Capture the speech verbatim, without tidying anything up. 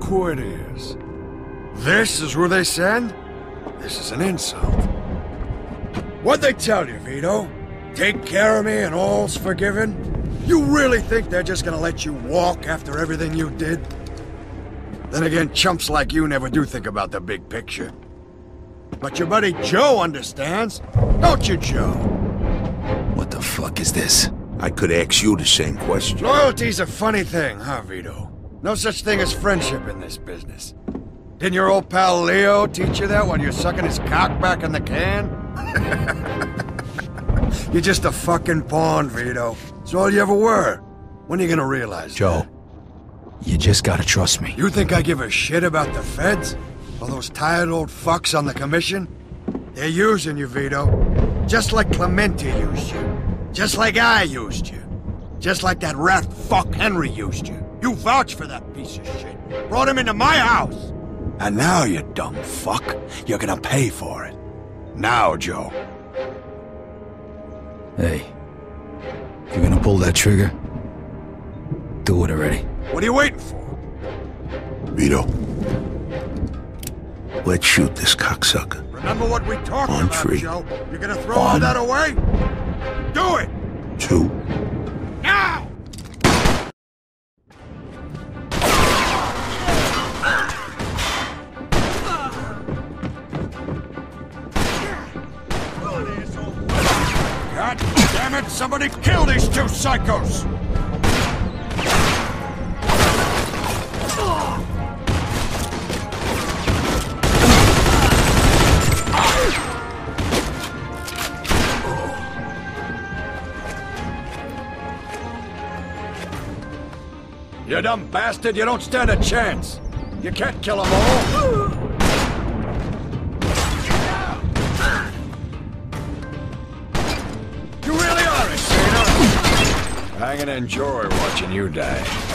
Look who it is. This is who they send? This is an insult. What'd they tell you, Vito? Take care of me and all's forgiven? You really think they're just gonna let you walk after everything you did? Then again, chumps like you never do think about the big picture. But your buddy Joe understands, don't you, Joe? What the fuck is this? I could ask you the same question. Loyalty's a funny thing, huh, Vito? No such thing as friendship in this business. Didn't your old pal Leo teach you that while you're sucking his cock back in the can? You're just a fucking pawn, Vito. It's all you ever were. When are you gonna realize Joe, that? you just gotta trust me. You think I give a shit about the feds? All those tired old fucks on the commission? They're using you, Vito. Just like Clemente used you. Just like I used you. Just like that rat fuck Henry used you. You vouched for that piece of shit. Brought him into my house. And now, you dumb fuck, you're gonna pay for it. Now, Joe. Hey, you gonna pull that trigger? Do it already. What are you waiting for? Vito, let's shoot this cocksucker. Remember what we talked On about, three. Joe? You're gonna throw One. all that away? Do it! Two. Now! God damn it! Somebody kill these two psychos! You dumb bastard, you don't stand a chance. You can't kill them all. You really are a sailor. I'm gonna enjoy watching you die.